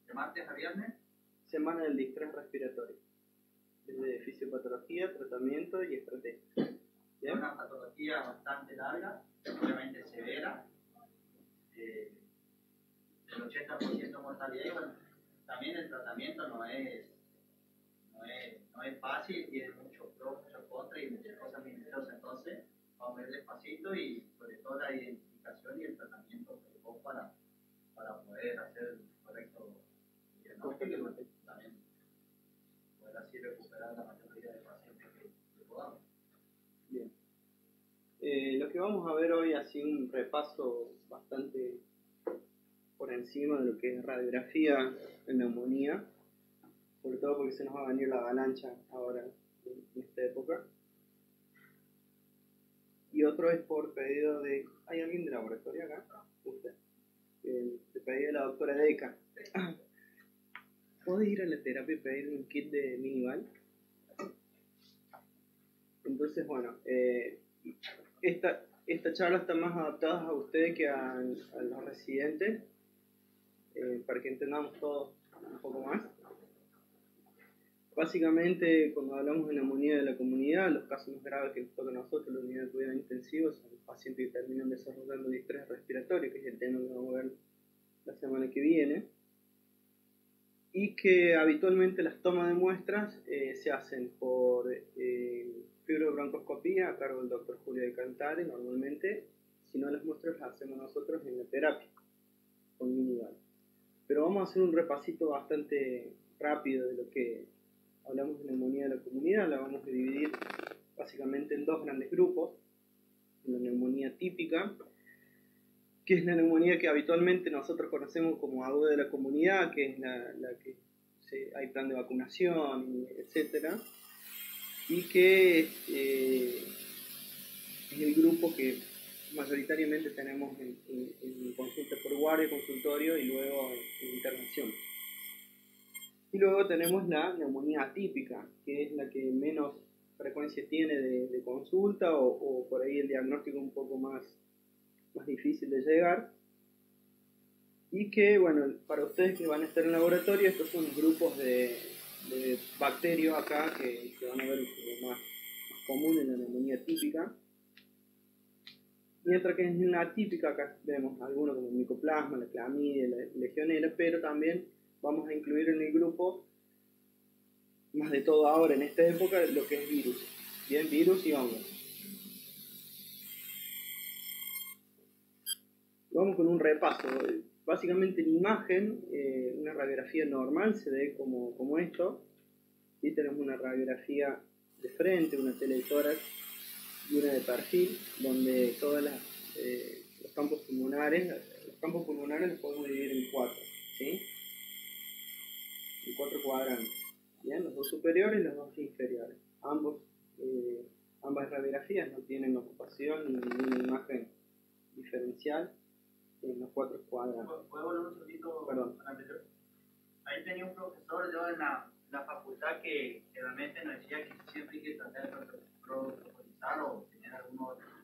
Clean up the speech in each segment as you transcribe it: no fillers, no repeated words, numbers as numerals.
¿De martes a viernes? Semana del distrés respiratorio. Desde fisiopatología, tratamiento y estrategia. Es una patología bastante larga, obviamente severa, del 80% de mortalidad, y bueno, también el tratamiento no es fácil, tiene muchos pros, muchos contras y muchas cosas minutiosas. Entonces vamos a ir despacito y sobre todo la identificación y el tratamiento precoz para poder hacer el correcto diagnóstico y bueno, también poder así recuperar la mayoría de pacientes que podamos. Bien. Lo que vamos a ver hoy ha sido un repaso bastante por encima de lo que es radiografía en neumonía, sobre todo porque se nos va a venir la avalancha ahora en esta época. Y otro es por pedido de... ¿Hay alguien de laboratorio acá? Usted. De pedido de la doctora Deca. ¿Podés ir a la terapia y pedir un kit de Minival? Entonces, bueno, esta charla está más adaptada a ustedes que a los residentes, para que entendamos todo un poco más. Básicamente, cuando hablamos de neumonía de la comunidad, los casos más graves que nos tocan a nosotros, la unidad de cuidado intensivo, son los pacientes que terminan desarrollando distrés respiratorio, que es el tema que vamos a ver la semana que viene, y que habitualmente las tomas de muestras se hacen por fibrobroncoscopía a cargo del doctor Julio de Cantare, normalmente. Si no, las muestras las hacemos nosotros en la terapia con Minival. Pero vamos a hacer un repasito bastante rápido de lo que hablamos de neumonía de la comunidad. La vamos a dividir básicamente en dos grandes grupos. La neumonía típica, que es la neumonía que habitualmente nosotros conocemos como aguda de la comunidad, que es la que hay plan de vacunación, etc. Y que es el grupo que mayoritariamente tenemos en consulta por guardia, consultorio y luego en internación. Y luego tenemos la neumonía atípica, que es la que menos frecuencia tiene de consulta o por ahí el diagnóstico un poco más difícil de llegar. Y que, bueno, para ustedes que van a estar en laboratorio, estos son grupos de bacterios acá que van a ver como más común en la neumonía típica. Mientras que en la atípica acá vemos algunos como el micoplasma, la clamidia, la legionela, pero también vamos a incluir en el grupo, más de todo ahora en esta época, lo que es virus. Bien, virus y hongos. Vamos con un repaso. Básicamente en imagen, una radiografía normal se ve como esto. ¿Sí? Tenemos una radiografía de frente, una tele de tórax y una de perfil, donde todos los campos pulmonares los podemos dividir en cuatro, ¿sí? En cuatro cuadrantes. ¿Bien? Los dos superiores y los dos inferiores. Ambas radiografías no tienen ocupación ni ninguna imagen diferencial en los cuatro cuadrantes. ¿Puedo volver un segundito? Perdón. Ahí tenía un profesor yo en la facultad que realmente nos decía que siempre hay que tratar de protocolizar o tener algún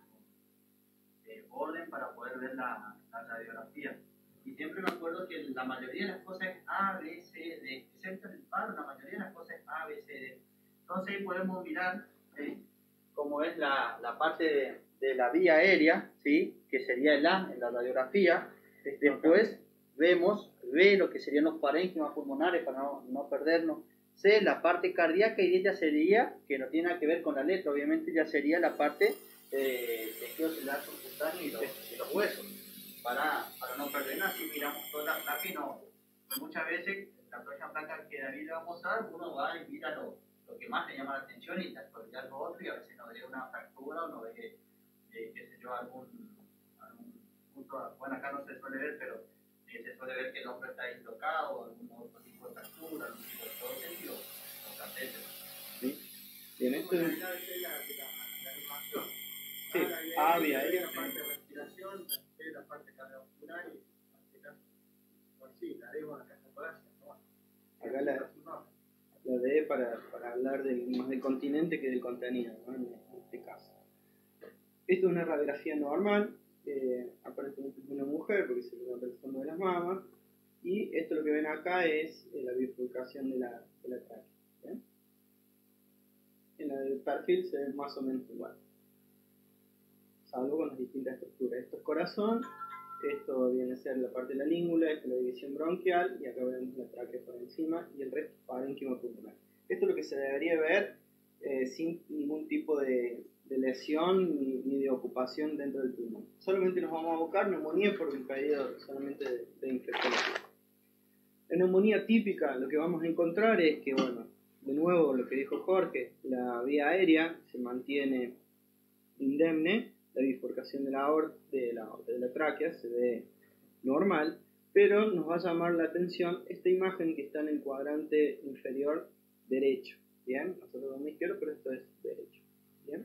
orden para poder ver la radiografía. Y siempre me acuerdo que la mayoría de las cosas es A, B, C, D. Excepto en el paro, la mayoría de las cosas es A, B, C, D. Entonces ahí podemos mirar cómo es la parte de la vía aérea, ¿sí? Que sería el A en la radiografía. Después vemos B, lo que serían los parénquimas pulmonares para no perdernos. C, la parte cardíaca, y ella sería, que no tiene nada que ver con la letra, obviamente ya sería la parte tejido celular subcutáneo y los huesos, para no perdernos. Así miramos toda la placa y no, pues muchas veces la próxima placa que David le va a mostrar, uno va y mira lo que más le llama la atención y olvidar lo otro, y a veces no ve una fractura o no ve, qué sé yo, algún punto. Bueno, acá no se suele ver, pero se suele ver que el hombro está dislocado, o algún otro tipo de fractura, algún tipo de prótesis o catéter. ¿Sí? Bien, esto es la animación. sí, A, vía aérea, la parte de respiración, la parte cardiovascular y en este caso, pues sí, la debo a la caja torácica, ¿no? Acá la D para hablar más del continente que del contenido, ¿no? En este caso. Esto es una radiografía normal, aparentemente es una mujer porque se le nota el fondo de las mamas. Y esto lo que ven acá es la bifurcación de la tráquea. ¿Bien? En el perfil se ve más o menos igual, salvo con las distintas estructuras. Esto es corazón, esto viene a ser la parte de la língula, esta es la división bronquial, y acá vemos la tráquea por encima, y el resto es parénquima pulmonar. Esto es lo que se debería ver sin ningún tipo de lesión ni de ocupación dentro del pulmón. Solamente nos vamos a abocar neumonía por un pedido solamente de infección. En neumonía típica lo que vamos a encontrar es que, bueno, de nuevo lo que dijo Jorge, la vía aérea se mantiene indemne, la bifurcación de la tráquea se ve normal, pero nos va a llamar la atención esta imagen que está en el cuadrante inferior derecho. Bien, nosotros vemos izquierdo, pero esto es derecho. Bien.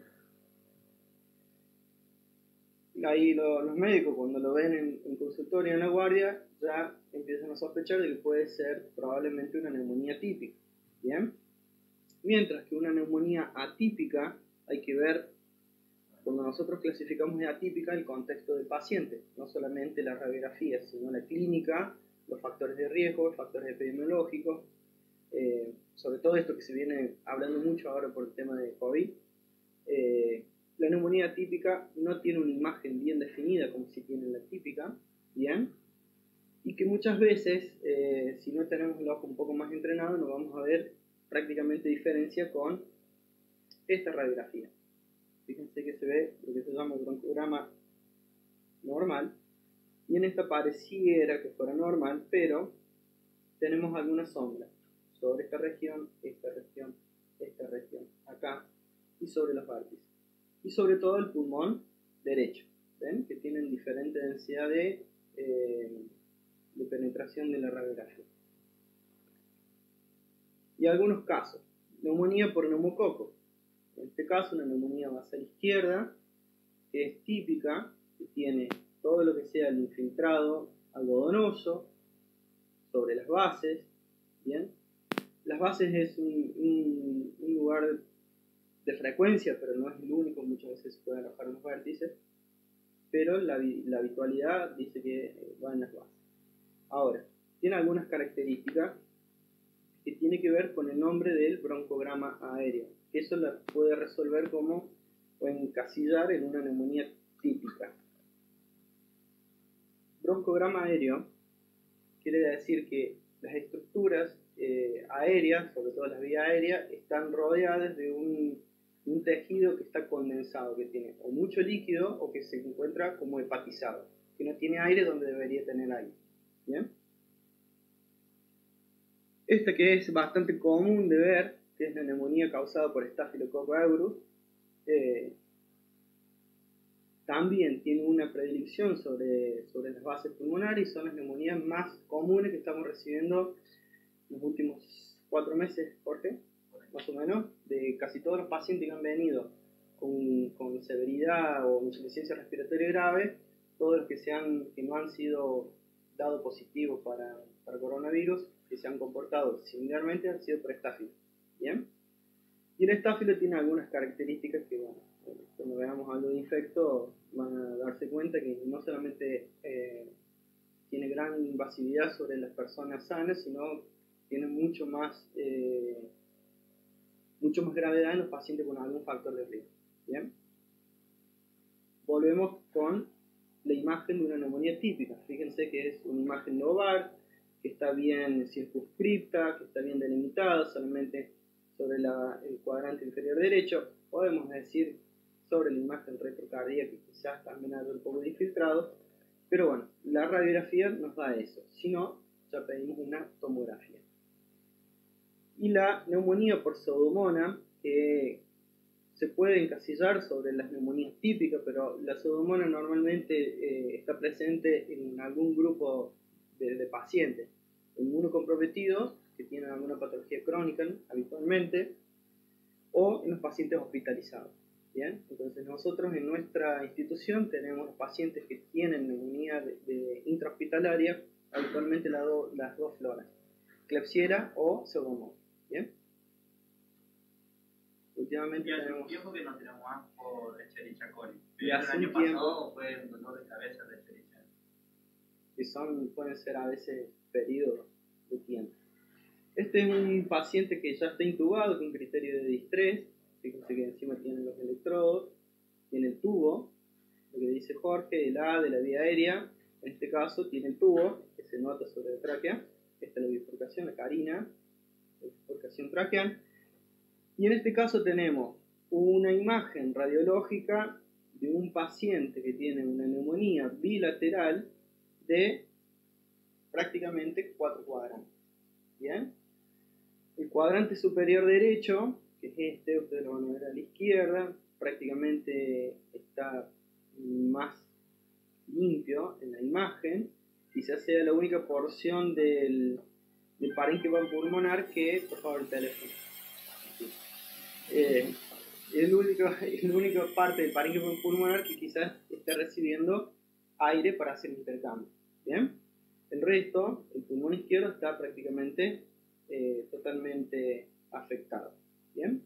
Ahí los médicos, cuando lo ven en consultorio en la guardia, ya empiezan a sospechar de que puede ser probablemente una neumonía típica. Bien. Mientras que una neumonía atípica, hay que ver, cuando nosotros clasificamos de atípica, el contexto del paciente, no solamente la radiografía, sino la clínica, los factores de riesgo, los factores epidemiológicos, sobre todo esto que se viene hablando mucho ahora por el tema de COVID. La neumonía atípica no tiene una imagen bien definida como si tiene la típica, ¿bien? Y que muchas veces, si no tenemos el ojo un poco más entrenado, no vamos a ver prácticamente diferencia con esta radiografía. Fíjense que se ve lo que se llama un broncograma normal, y en esta pareciera que fuera normal, pero tenemos algunas sombras sobre esta región, acá, y sobre los vértices. Y sobre todo el pulmón derecho, ¿ven? Que tienen diferente densidad de penetración de la radiografía. Y algunos casos, neumonía por neumococo. En este caso, una neumonía basal izquierda, que es típica, que tiene todo lo que sea el infiltrado algodonoso sobre las bases. Bien, las bases es un lugar de frecuencia, pero no es el único, muchas veces se pueden alojar en los vértices, pero la habitualidad dice que va en las bases. Ahora, tiene algunas características que tiene que ver con el nombre del broncograma aéreo, que eso la puede resolver como o encasillar en una neumonía típica. Broncograma aéreo quiere decir que las estructuras aéreas, sobre todo las vías aéreas, están rodeadas de un tejido que está condensado, que tiene o mucho líquido o que se encuentra como hepatizado, que no tiene aire donde debería tener aire. ¿Bien? Esta que es bastante común de ver, que es la neumonía causada por Staphylococcus aureus, también tiene una predilección sobre las bases pulmonares y son las neumonías más comunes que estamos recibiendo en los últimos 4 meses, Jorge, más o menos, de casi todos los pacientes que han venido con severidad o insuficiencia respiratoria grave, todos los que no han sido dados positivos para coronavirus, que se han comportado similarmente, han sido por estáfilo. ¿Bien? Y el estáfilo tiene algunas características que, bueno, cuando veamos algo de infecto, van a darse cuenta que no solamente tiene gran invasividad sobre las personas sanas, sino tiene mucho más gravedad en los pacientes con algún factor de riesgo. ¿Bien? Volvemos con la imagen de una neumonía típica. Fíjense que es una imagen lobar, que está bien circunscripta, que está bien delimitada, solamente sobre el cuadrante inferior derecho. Podemos decir sobre la imagen retrocardíaca, que quizás también haya un poco de infiltrado, pero bueno, la radiografía nos da eso. Si no, ya pedimos una tomografía. Y la neumonía por pseudomonas, que se puede encasillar sobre las neumonías típicas, pero la pseudomonas normalmente está presente en algún grupo de pacientes inmunocomprometidos que tienen alguna patología crónica habitualmente, o en los pacientes hospitalizados. ¿Bien? Entonces nosotros en nuestra institución tenemos los pacientes que tienen neumonía de intrahospitalaria, habitualmente las dos floras, Klebsiella o pseudomonas. ¿Bien? Últimamente hace un tiempo que no tenemos más por Escherichia coli. Y hace el año un tiempo pasado fue un dolor de cabeza de Escherichia. que pueden ser a veces periodos de tiempo. Este es un paciente que ya está intubado con criterio de distrés. Fíjense que encima tiene los electrodos, tiene el tubo, lo que dice Jorge, el A de la vía aérea. En este caso tiene el tubo que se nota sobre la tráquea. Esta es la bifurcación, la carina, la bifurcación traqueal. Y en este caso tenemos una imagen radiológica de un paciente que tiene una neumonía bilateral de prácticamente 4 cuadrantes. ¿Bien? El cuadrante superior derecho, que es este, ustedes lo van a ver a la izquierda, prácticamente está más limpio en la imagen. Quizás sea la única porción del parénquima pulmonar que, por favor, el teléfono. Es la única parte del parénquima pulmonar que quizás esté recibiendo aire para hacer intercambio. ¿Bien? El resto, el pulmón izquierdo está prácticamente totalmente afectado. ¿Bien?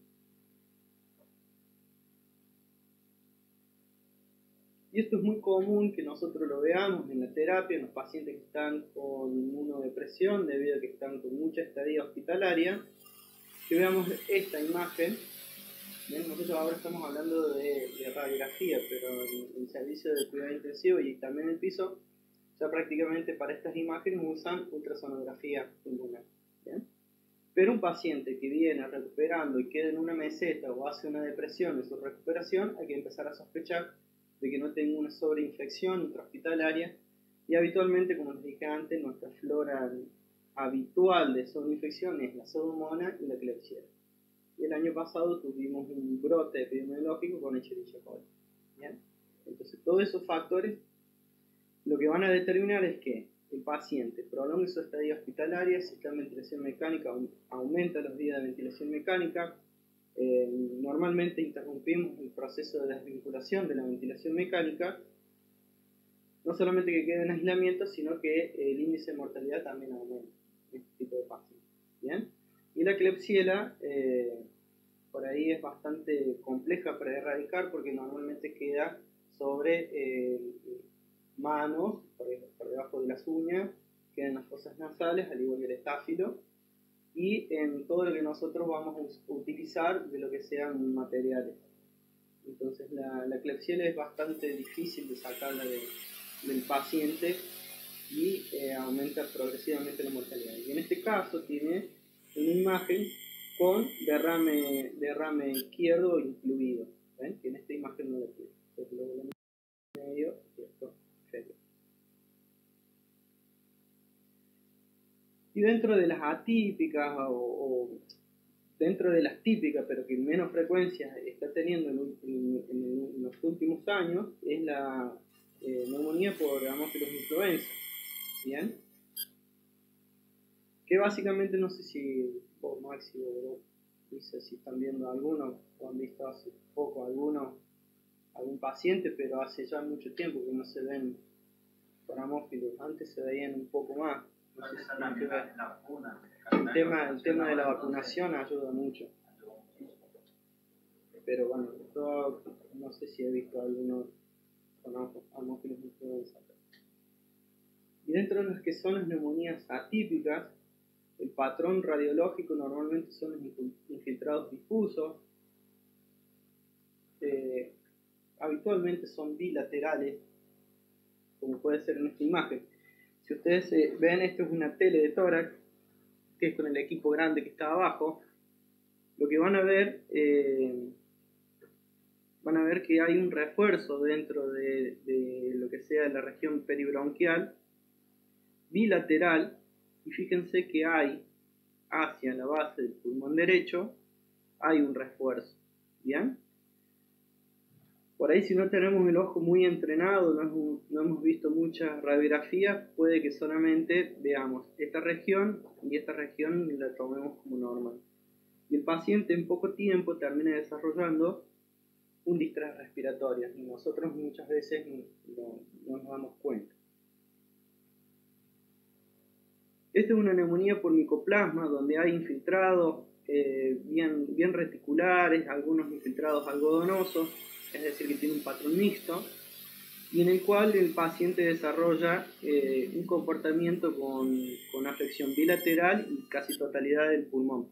Y esto es muy común que nosotros lo veamos en la terapia, en los pacientes que están con inmunodepresión debido a que están con mucha estadía hospitalaria, que veamos esta imagen. ¿Bien? Nosotros ahora estamos hablando de radiografía, pero en el servicio de cuidado intensivo y también en el piso, ya prácticamente para estas imágenes usan ultrasonografía pulmonar. ¿Bien? Pero un paciente que viene recuperando y queda en una meseta o hace una depresión en su recuperación, hay que empezar a sospechar de que no tenga una sobreinfección intrahospitalaria, y habitualmente, como les dije antes, nuestra flora habitual de sobreinfección es la pseudomonas y la Klebsiella. Y el año pasado tuvimos un brote epidemiológico con Escherichia coli. ¿Bien? Entonces, todos esos factores lo que van a determinar es que el paciente prolongue su estadía hospitalaria, si está en ventilación mecánica, aumenta los días de ventilación mecánica. Normalmente interrumpimos el proceso de desvinculación de la ventilación mecánica, no solamente que quede en aislamiento, sino que el índice de mortalidad también aumenta en este tipo de pacientes. ¿Bien? Y la Klebsiella, por ahí es bastante compleja para erradicar porque normalmente queda sobre manos, por debajo de las uñas, queda en las fosas nasales, al igual que el estáfilo, y en todo lo que nosotros vamos a utilizar de lo que sean materiales. Entonces la Klebsiella es bastante difícil de sacarla del paciente y aumenta progresivamente la mortalidad. Y en este caso tiene una imagen con derrame izquierdo incluido. ¿Ven? Que en esta imagen no lo tiene. Entonces lo volvemos medio y esto inferior. Y dentro de las atípicas o dentro de las típicas, pero que menos frecuencia está teniendo en los últimos años, es la neumonía por Haemophilus influenza. ¿Bien? Que básicamente, no sé si vos, Maxi, o vos, Lisa, si están viendo alguno o han visto hace poco algún paciente, pero hace ya mucho tiempo que no se ven por Haemophilus. Antes se veían un poco más. No sé si tiene que ver. El tema de la vacunación ayuda mucho. Pero bueno, yo no sé si he visto alguno con Haemophilus influenza. Y dentro de las que son las neumonías atípicas, el patrón radiológico normalmente son los infiltrados difusos. Habitualmente son bilaterales, como puede ser en esta imagen. Si ustedes ven, esto es una tele de tórax, que es con el equipo grande que está abajo. Lo que van a ver que hay un refuerzo dentro de lo que sea la región peribronquial, bilateral, y fíjense que hay hacia la base del pulmón derecho hay un refuerzo. ¿Bien? Por ahí, si no tenemos el ojo muy entrenado, no hemos visto muchas radiografías, puede que solamente veamos esta región y esta región la tomemos como normal. Y el paciente en poco tiempo termina desarrollando un distrés respiratorio y nosotros muchas veces no nos damos cuenta. Esta es una neumonía por micoplasma donde hay infiltrados bien reticulares, algunos infiltrados algodonosos, es decir, que tiene un patrón mixto. y en el cual el paciente desarrolla un comportamiento con afección bilateral y casi totalidad del pulmón.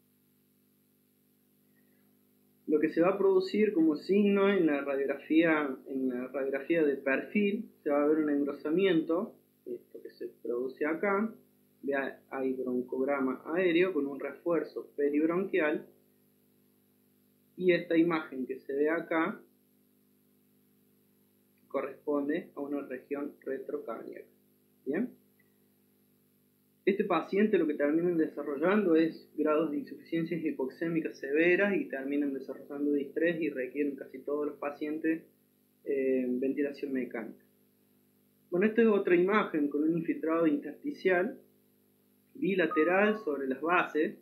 Lo que se va a producir como signo en la radiografía de perfil, se va a ver un engrosamiento, esto que se produce acá, hay broncograma aéreo con un refuerzo peribronquial, y esta imagen que se ve acá corresponde a una región retrocardíaca. ¿Bien? Este paciente lo que terminan desarrollando es grados de insuficiencias hipoxémicas severas y terminan desarrollando distrés y requieren casi todos los pacientes ventilación mecánica. Bueno, esta es otra imagen con un infiltrado intersticial bilateral sobre las bases.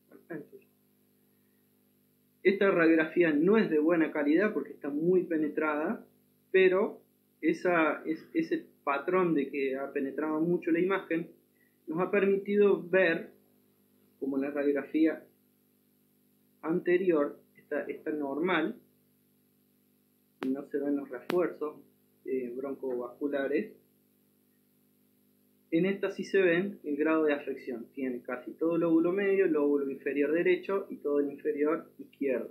Esta radiografía no es de buena calidad porque está muy penetrada, pero ese patrón de que ha penetrado mucho la imagen nos ha permitido ver, como la radiografía anterior está normal, y no se ven los refuerzos broncovasculares, en esta sí se ven el grado de afección. Tiene casi todo el lóbulo medio, el lóbulo inferior derecho y todo el inferior izquierdo.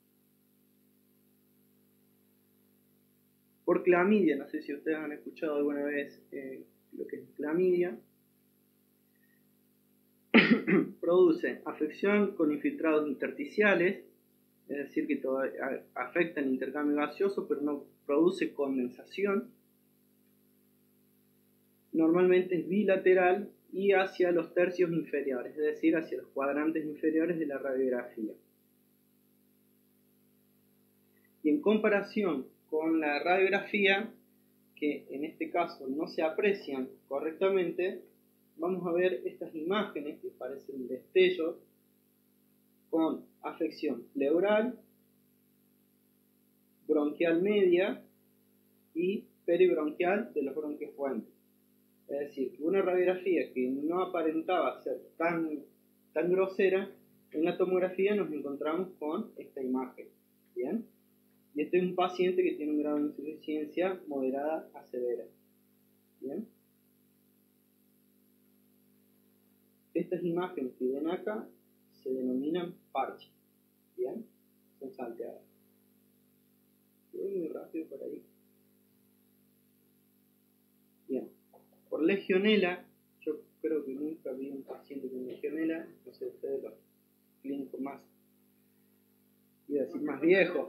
Por clamidia, no sé si ustedes han escuchado alguna vez lo que es clamidia, produce afección con infiltrados intersticiales, es decir, que afecta el intercambio gaseoso, pero no produce condensación. Normalmente es bilateral y hacia los tercios inferiores, es decir, hacia los cuadrantes inferiores de la radiografía. Y en comparación con la radiografía, que en este caso no se aprecian correctamente, vamos a ver estas imágenes que parecen destellos con afección pleural, bronquial media y peribronquial de los bronquios fuentes. Es decir, que una radiografía que no aparentaba ser tan grosera, en la tomografía nos encontramos con esta imagen. ¿Bien? Y este es un paciente que tiene un grado de insuficiencia moderada a severa. ¿Bien? Estas imágenes que ven acá se denominan parches. ¿Bien? Son salteadas. Voy muy rápido por ahí. Bien. Por legionela, yo creo que nunca vi un paciente con legionela, no sé, ustedes los clínicos más, iba a decir más viejos.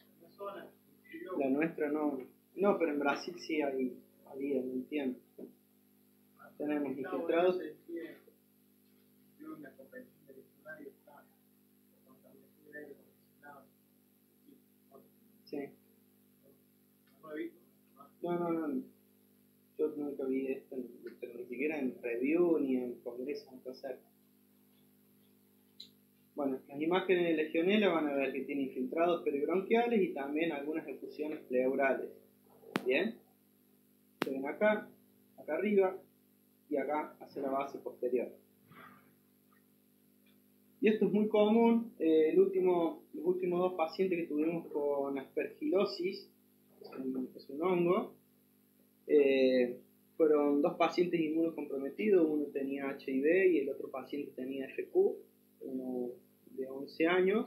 La nuestra no, pero en Brasil sí había, no entiendo. Tenemos infiltrados. Sí. No. Yo nunca vi esto, pero ni siquiera en review ni en congreso, nunca sé. Bueno, las imágenes de legionela van a ver que tiene infiltrados peribronquiales y también algunas efusiones pleurales. ¿Bien? Se ven acá arriba y acá hacia la base posterior. Y esto es muy común. Los últimos dos pacientes que tuvimos con aspergilosis, es un hongo, fueron dos pacientes inmunocomprometidos. Uno tenía HIV y el otro paciente tenía FQ, uno de 11 años.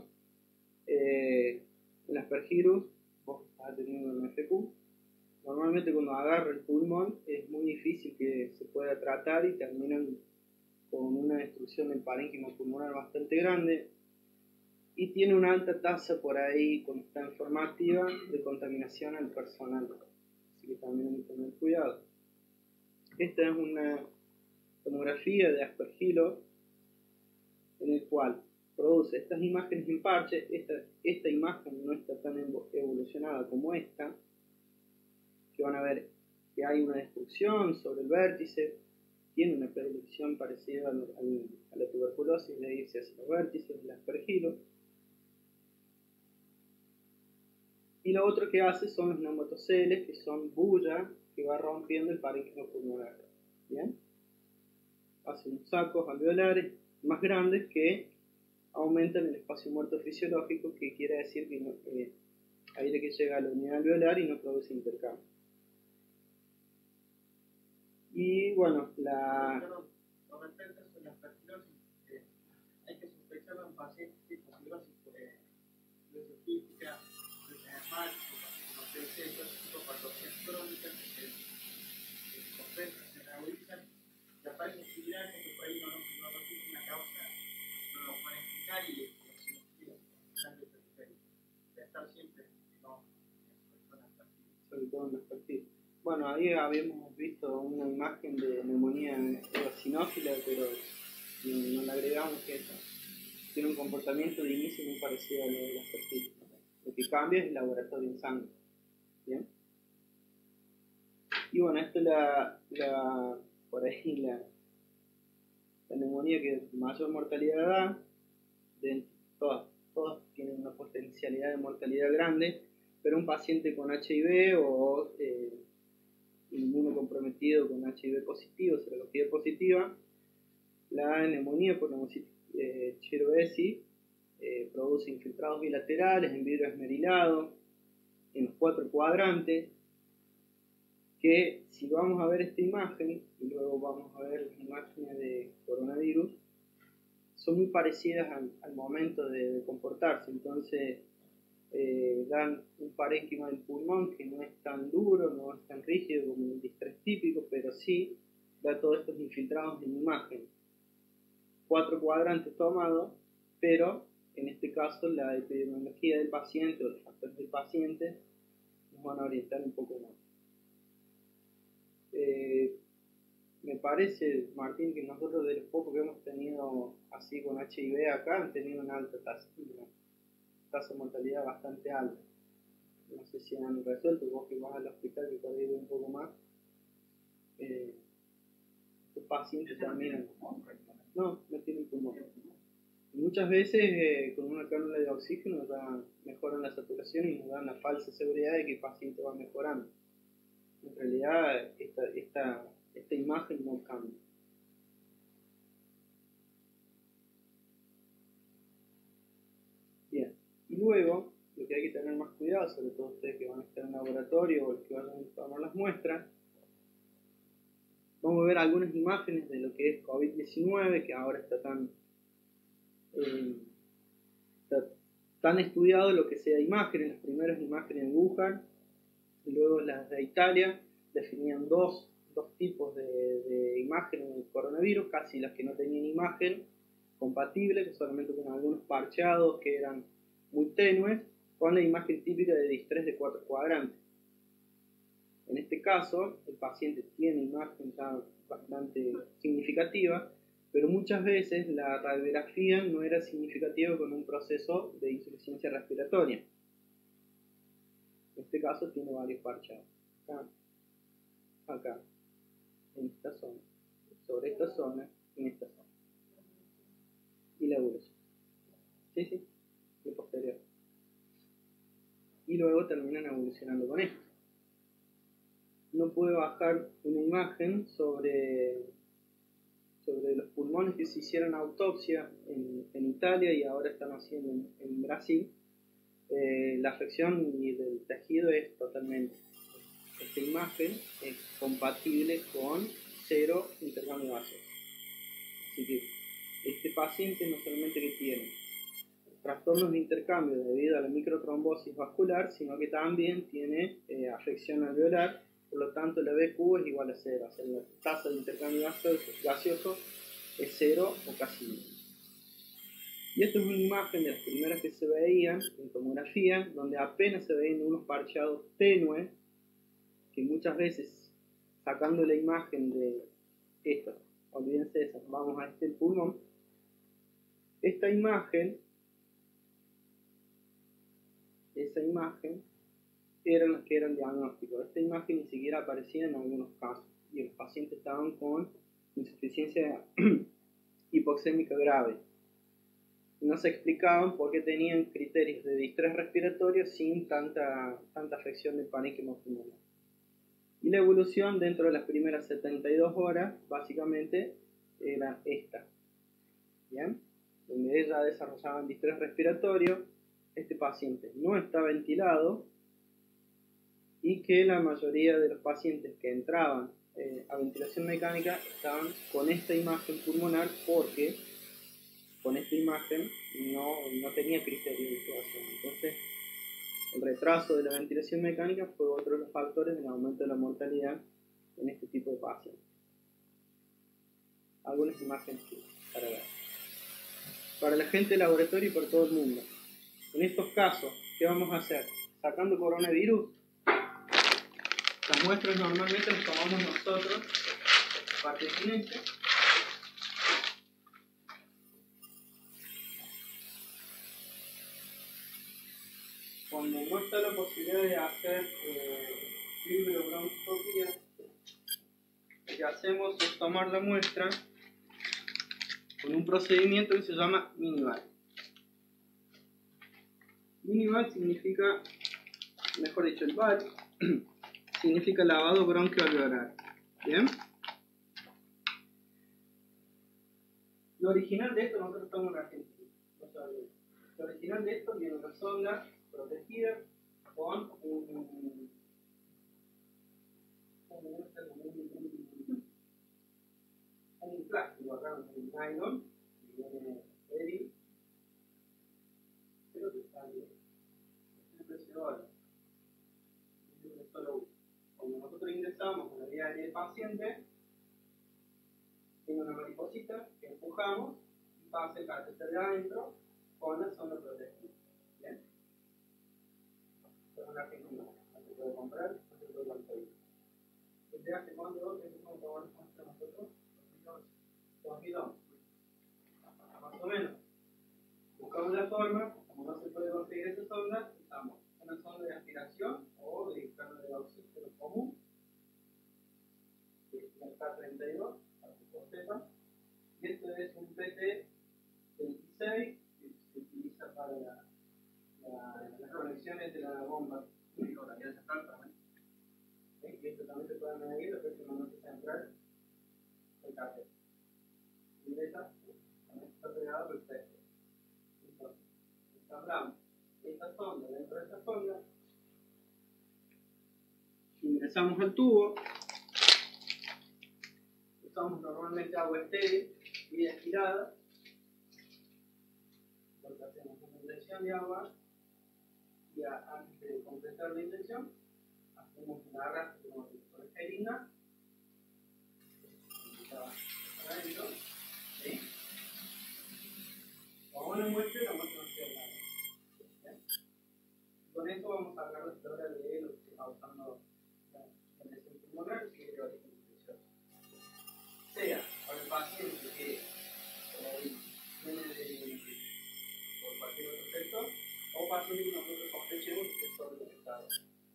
El aspergillus, vos estás teniendo un FQ. Normalmente cuando agarra el pulmón es muy difícil que se pueda tratar y terminan con una destrucción del parénquima pulmonar bastante grande y tiene una alta tasa por ahí, cuando está en forma activa, de contaminación al personal. Así que también hay que tener cuidado. Esta es una tomografía de aspergillus en el cual produce estas imágenes en parche. Esta imagen no está tan evolucionada como esta, que van a ver que hay una destrucción sobre el vértice, tiene una predilección parecida a la tuberculosis de irse hacia los vértices del aspergillus. Y lo otro que hace son los neumatoceles, que son bulla que va rompiendo el parénquima pulmonar. ¿Bien? Hacen sacos alveolares más grandes que aumentan el espacio muerto fisiológico, que quiere decir que aire que llega a la unidad alveolar y no produce intercambio. Y bueno, Perdón, con respecto a la aspergilosis, hay que sospechar a un paciente tipo fibrosis típica, no puede ser tipo patologías crónicas que se compensan, se agudizan, y aparecen similares que por ahí no tienen una causa, no lo pueden explicar y están de periferia. De estar siempre no, en personas partidas. sobre todo en los partidos. Bueno, ahí habíamos visto una imagen de neumonía eosinófila, pero no le agregamos que eso tiene un comportamiento de inicio muy parecido a lo de las aspergilosis. Lo que cambia es el laboratorio en sangre. ¿Bien? Y bueno, esto es por ahí la neumonía que mayor mortalidad da. Todas tienen una potencialidad de mortalidad grande, pero un paciente con HIV o inmunocomprometido con HIV positivo, serología positiva, la neumonía por Chiroesi produce infiltrados bilaterales en vidrio esmerilado en los 4 cuadrantes, que si vamos a ver esta imagen y luego vamos a ver las imágenes de coronavirus, son muy parecidas al momento de comportarse. Entonces dan un parénquima del pulmón que no es tan duro, no es tan rígido como el distrés típico, pero sí da todos estos infiltrados en imagen. 4 cuadrantes tomados, pero en este caso la epidemiología del paciente o los factores del paciente nos van a orientar un poco más. Me parece, Martín, que nosotros de los pocos que hemos tenido así con HIV acá han tenido una alta tasa de mortalidad bastante alta. No sé si han resuelto, vos que vas al hospital que podéis ver un poco más. Estos pacientes también no tienen pulmón. Muchas veces con una cánula de oxígeno mejoran la saturación y nos dan la falsa seguridad de que el paciente va mejorando. En realidad esta imagen no cambia. Bien, y luego lo que hay que tener más cuidado, sobre todo ustedes que van a estar en laboratorio o los que van a tomar las muestras, vamos a ver algunas imágenes de lo que es COVID-19, que ahora está tan estudiado lo que sea imágenes. Las primeras imágenes de Wuhan y luego las de Italia definían dos tipos de imágenes del coronavirus, casi las que no tenían imagen compatible, que solamente con algunos parcheados que eran muy tenues, con la imagen típica de distrés de 4 cuadrantes. En este caso, el paciente tiene imagen bastante significativa, pero muchas veces la radiografía no era significativa con un proceso de insuficiencia respiratoria. En este caso tiene varios parcheados. Acá, en esta zona, sobre esta zona, en esta zona. Y la evolución. Sí, de posterior. Y luego terminan evolucionando con esto. No pude bajar una imagen sobre los pulmones que se hicieron autopsia en Italia y ahora están haciendo en Brasil. La afección del tejido es totalmente. Esta imagen es compatible con 0 intercambio gaseoso. Así que este paciente no solamente que tiene trastornos de intercambio debido a la microtrombosis vascular, sino que también tiene afección alveolar, por lo tanto la BQ es igual a 0, o sea, la tasa de intercambio gaseoso es 0 o casi 1. Y esta es una imagen de las primeras que se veían en tomografía, donde apenas se veían unos parcheados tenues, que muchas veces, sacando la imagen de esto, olvídense de eso, vamos a el pulmón, esa imagen eran las que eran diagnósticos. Esta imagen ni siquiera aparecía en algunos casos, y los pacientes estaban con insuficiencia hipoxémica grave. No se explicaban por qué tenían criterios de distrés respiratorio sin tanta afección del parénquima pulmonar. Y la evolución dentro de las primeras 72 horas, básicamente, era esta. ¿Bien? Donde ella desarrollaba distrés respiratorio, este paciente no está ventilado y que la mayoría de los pacientes que entraban a ventilación mecánica estaban con esta imagen pulmonar porque con esta imagen no tenía criterio de intubación. Entonces, el retraso de la ventilación mecánica fue otro de los factores del aumento de la mortalidad en este tipo de pacientes. Algunas imágenes para ver. Para la gente del laboratorio y para todo el mundo. En estos casos, ¿qué vamos a hacer? Sacando coronavirus, las muestras normalmente las tomamos nosotros, parte clínica. Cuando no está la posibilidad de hacer fibrobroncoscopía, lo que hacemos es tomar la muestra con un procedimiento que se llama minival. Minival significa, mejor dicho, el VAL significa lavado bronquioalveolar. ¿Bien? Lo original de esto, nosotros estamos en Argentina. Lo original de esto viene una sonda protegida con un plástico acá, un nylon, que viene estéril, pero que está bien. Es un precio de dólar. Es un solo uso. Cuando nosotros ingresamos en la vía aérea del paciente, tiene una mariposita que empujamos y pasa el catéter de adentro con la sonda protegida. ¿Bien? Pero en Argentina no se puede comprar, no se puede conseguir. ¿Desde hace cuándo empezamos a tomar muestra nosotros? 2011. Más o menos. Buscamos la forma, como no se puede conseguir esa sonda, usamos una sonda de aspiración o de carga de oxígeno común, que es la K32, para que todos sepan. Y esto es un PT-26 que se utiliza para las conexiones de la bomba. Y la vía central también. Y esto también se puede medir lo que es el momento central del café. Y esta también está pegada perfecto. Entonces, ensamblamos esta sonda dentro de esta sonda, ingresamos al tubo, usamos normalmente agua estéril y destilada, porque hacemos una inyección de agua y antes de completar la inyección hacemos una arrastre con esterina adentro, ¿sí? Como la muestra no queda nada. Con esto vamos a hablar de ahora de lo que se está usando la lesión pulmonar, que es de origen infeccioso. Sea para el paciente que viene por cualquier otro sector, o paciente que nosotros sospechemos que es solo detectado.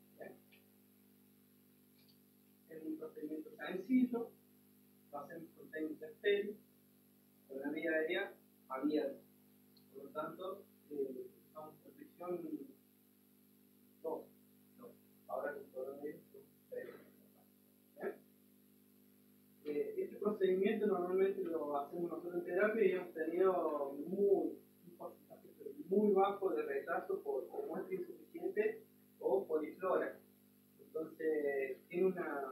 Es un procedimiento sencillo, lo hacemos con técnica estéril, con la vía aérea abierta. Por lo tanto, usamos protección 2. Ahora con coronavirus, 3. Este procedimiento normalmente lo hacemos nosotros en terapia y hemos tenido un porcentaje muy bajo de retraso por muestra insuficiente o poliflora. Entonces, tiene una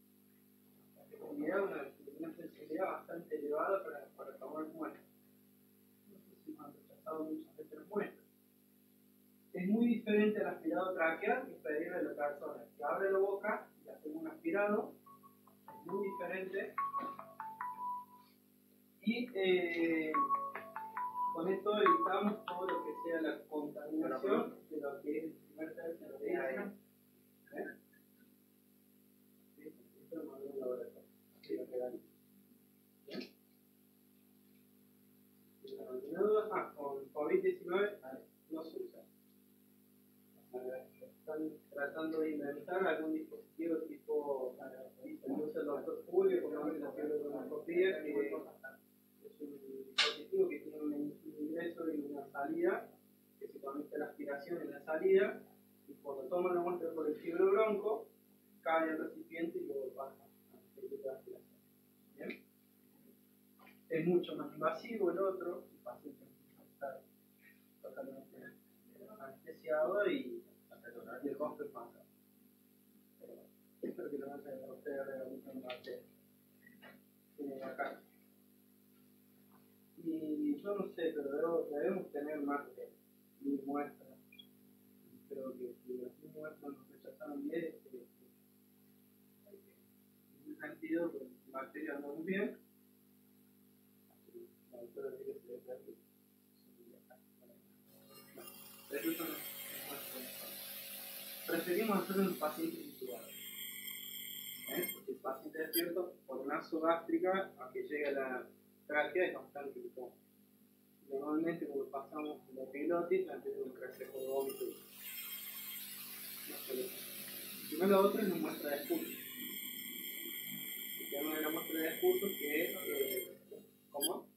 sensibilidad bastante elevada para tomar muestras. No sé si nos han rechazado muchas veces las muestras. Es muy diferente al aspirado traqueal y pedirle a la persona que abre la boca y hacemos un aspirado. Es muy diferente. Y con esto evitamos todo lo que sea la contaminación de lo que es el primer tercio de la aire. Esto es un laboratorio. Así lo quedan. ¿Bien? Con COVID-19 no se usa. Están tratando de inventar algún dispositivo tipo el uso del doctor Julio, como la fibrobroncoscopía, que es un dispositivo que tiene un ingreso y una salida, que se conecta la aspiración en la salida, y cuando toman la muestra por el fibrobronco, cae el recipiente y luego pasa a la aspiración. ¿Bien? Es mucho más invasivo el otro, el paciente está totalmente anestesiado y el costo es más alto. Espero que lo vayan a ustedes realizando acá. Y yo no sé, pero debemos tener más de 1000 muestras. Creo que si las 1000 muestras nos rechazaron 10, en ese sentido, pues el bacteria anda muy bien. La doctora dice que se le da pero eso no es preferimos hacerlo en pacientes intubados. Porque el paciente despierto por nasogástrica a que llegue a la tráquea es bastante incómodo. Normalmente cuando pasamos la epiglotis, antes de un reflejo de vómito y no solo. Si no, lo otro es una muestra de esputo. El tema de la muestra de esputo que es, ¿cómo?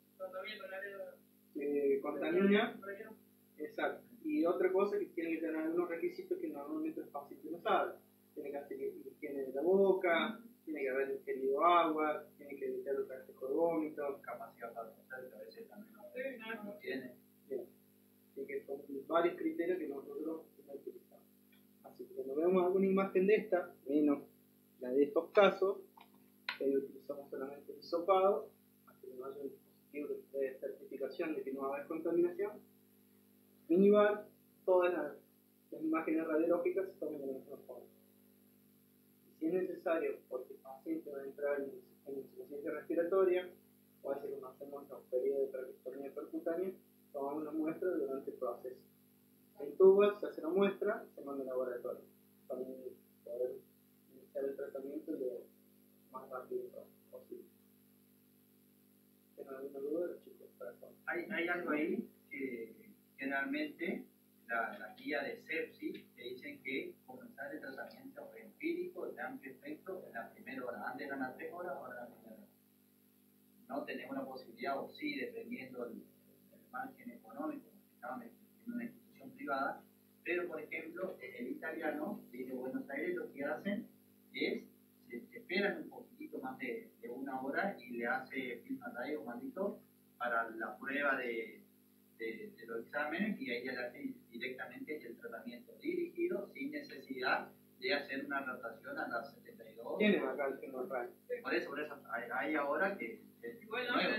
Contamina. Exacto. Y otra cosa que tiene que tener algunos requisitos que normalmente los pacientes no saben. Tiene que hacer higiene de la boca, tiene que haber ingerido agua, tiene que evitar el reflejo de vómito. Capacidad para pensar, que a veces también no tiene. Bien. Así que son varios criterios que nosotros no utilizamos. Así que cuando vemos alguna imagen de esta, menos la de estos casos, ahí utilizamos solamente el hisopado, hasta que no haya un dispositivo de certificación de que no va a haber contaminación. Minival, todas las imágenes radiológicas se toman de la misma forma. Y si es necesario, porque el paciente va a entrar en insuficiencia respiratoria, o a veces cuando hacemos los periodos de traqueostomía percutánea, tomamos una muestra durante el proceso. Se intuba, se hace una muestra, se manda al laboratorio para poder iniciar el tratamiento lo más rápido posible. ¿Tienen alguna duda, chicos? Hay algo ahí que generalmente la guía de sepsis te dicen que comenzar el tratamiento empírico de amplio espectro en la primera hora, antes eran las 3 horas, ahora la primera hora. No tenemos la posibilidad, o sí, dependiendo del margen económico, porque estaban en una institución privada, pero por ejemplo, el italiano de Buenos Aires lo que hacen es, se esperan un poquitito más de 1 hora y le hace film radio maldito para la prueba de los exámenes y ahí ya le hace directamente el tratamiento dirigido sin necesidad de hacer una rotación a las 72. Tienen acá el fenolral. Por eso hay ahora que bueno, por lo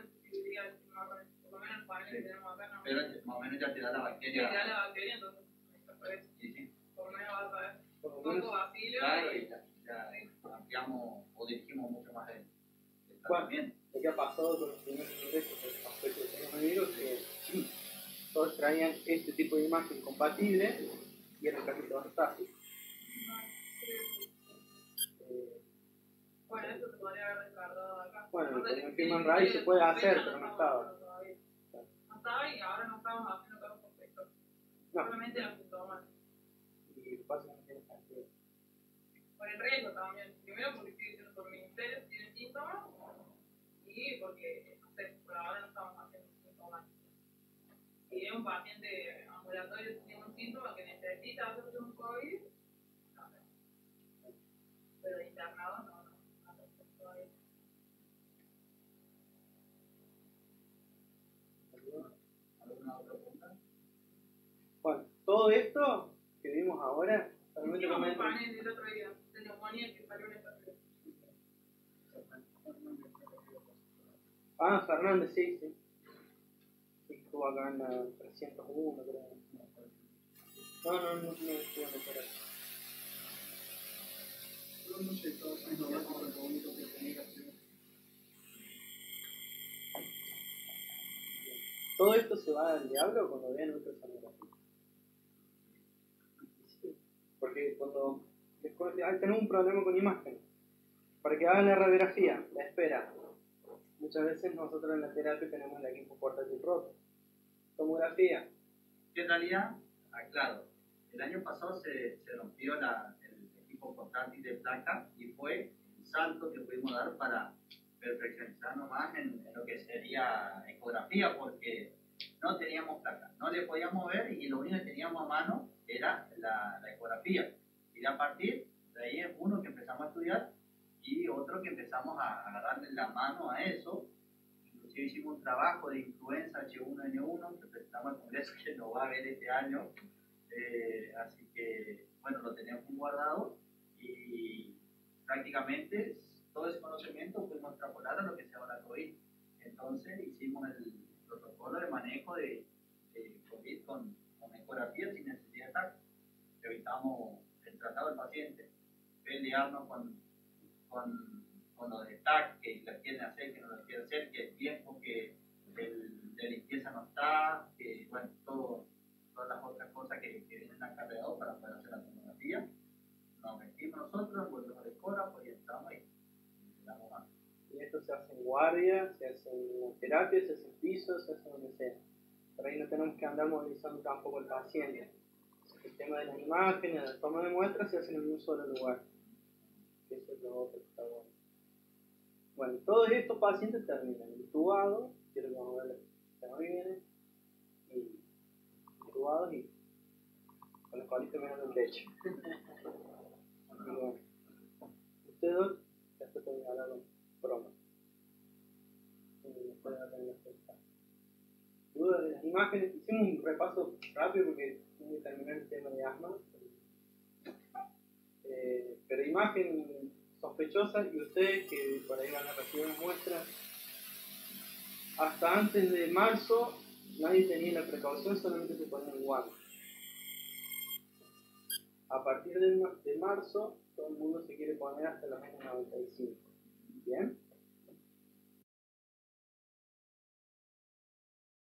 menos el panel que tenemos acá no. Pero más o menos ya te da la bacteria. Te da la bacteria, entonces sí. por lo menos vas a ver un poco vacío. Claro, y ya ampliamos o dirigimos mucho más el tratamiento. Lo que ha pasado con los primeros ingresos del aspecto de coronavirus que todos traían este tipo de imagen compatible y eran casi todos estáticos. Bueno, esto se podría haber descargado acá. Bueno, con el Human Rights se puede hacer, pero no estaba. No estaba y ahora no estamos haciendo casos perfectos. Solamente los síntomas. Y pasa que no tiene sentido. Por el riesgo también. Primero porque sigue siendo por ministerio, tiene síntomas. Y porque, no sé, por ahora no estamos haciendo síntomas. Si es un paciente ambulatorio tiene un síntoma que necesita hacerse un COVID, no sé. Pero internado no. ¿Alguna otra pregunta? Bueno, todo esto que vimos ahora, solamente hicimos un panel el otro día de neumonía que salió en esta película. Ah, Fernández, sí. Estuvo acá en la 301, creo. No estuvo en la Yo no sé, todo eso no es lo único que tenía que hacer. ¿Todo esto se va al diablo cuando vean ultrasonografía? Porque cuando tenemos un problema con imagen, para que hagan la radiografía, la espera. Muchas veces nosotros en la terapia tenemos el equipo portátil roto. Tomografía. Que en realidad, claro, el año pasado se rompió el equipo portátil de placa y fue el salto que pudimos dar para perfeccionarnos más en lo que sería ecografía, porque no teníamos placa, no le podíamos ver y lo único que teníamos a mano era la ecografía. Y a partir de ahí es uno que empezamos a estudiar y otro que empezamos a agarrarle la mano a eso. Inclusive hicimos un trabajo de influenza H1N1 que presentamos al Congreso que lo va a ver este año, así que bueno, lo tenemos guardado y prácticamente todo ese conocimiento pudimos extrapolar a lo que se ahora COVID. Entonces hicimos el protocolo de manejo de COVID con ecografía sin necesidad de TAC. Evitamos el tratado del paciente, pelearnos con lo de TAC, que lo quieren hacer, que no lo quieren hacer, que el tiempo que de limpieza no está, que bueno, todas las otras cosas que vienen acarreados para poder hacer la tomografía. Nos metimos nosotros, volvemos al ecógrafo y entramos y le damos más. Y esto se hace en guardia, se hace en terapia, se hace en piso, se hace donde sea. Por ahí no tenemos que andar movilizando tampoco al paciente. El tema de las imágenes, de la toma de muestras se hacen en un solo lugar. Eso es lo otro que está bueno. Bueno, todos estos pacientes terminan intubados, quiero que vamos a ver la semana que viene, y intubados y con los colitos mirando el techo. Y bueno, ustedes dos, después te voy a hablar con broma. Y después voy a tener que estar. Dudas de las imágenes, hicimos un repaso rápido porque tengo que terminar el tema de asma. Pero imagen sospechosa, y ustedes que por ahí van a recibir una muestra, hasta antes de marzo nadie tenía la precaución, solamente se ponían guantes. A partir de marzo todo el mundo se quiere poner hasta los menos 95. ¿Bien?